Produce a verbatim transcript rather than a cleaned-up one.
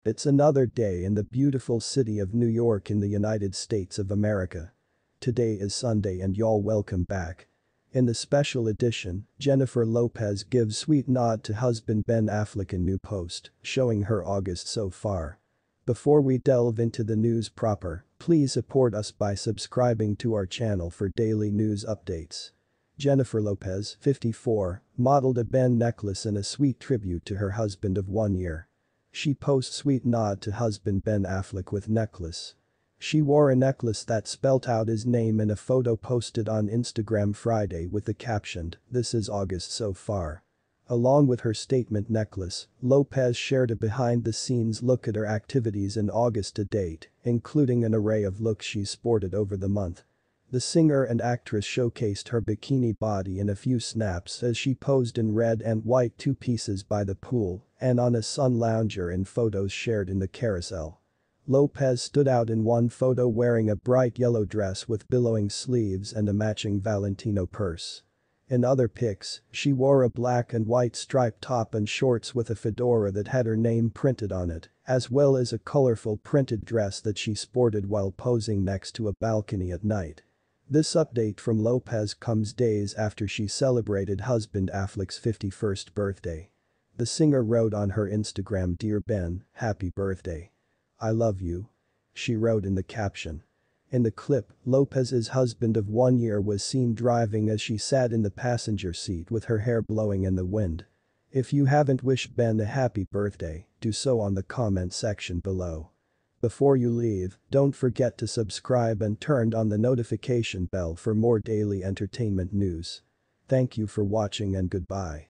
It's another day in the beautiful city of New York in the United States of America. Today is Sunday and y'all welcome back. In the special edition, Jennifer Lopez gives sweet nod to husband Ben Affleck in new post, showing her August so far. Before we delve into the news proper, please support us by subscribing to our channel for daily news updates. Jennifer Lopez, fifty-four, modeled a Ben necklace in a sweet tribute to her husband of one year. She posts sweet nod to husband Ben Affleck with necklace. She wore a necklace that spelt out his name in a photo posted on Instagram Friday with the caption, "This is August so far." Along with her statement necklace, Lopez shared a behind-the-scenes look at her activities in August to date, including an array of looks she's sported over the month. The singer and actress showcased her bikini body in a few snaps as she posed in red and white two-pieces by the pool and on a sun lounger in photos shared in the carousel. Lopez stood out in one photo wearing a bright yellow dress with billowing sleeves and a matching Valentino purse. In other pics, she wore a black and white striped top and shorts with a fedora that had her name printed on it, as well as a colorful printed dress that she sported while posing next to a balcony at night. This update from Lopez comes days after she celebrated husband Affleck's fifty-first birthday. The singer wrote on her Instagram, "Dear Ben, happy birthday. I love you." She wrote in the caption. In the clip, Lopez's husband of one year was seen driving as she sat in the passenger seat with her hair blowing in the wind. If you haven't wished Ben a happy birthday, do so on the comment section below. Before you leave, don't forget to subscribe and turn on the notification bell for more daily entertainment news. Thank you for watching and goodbye.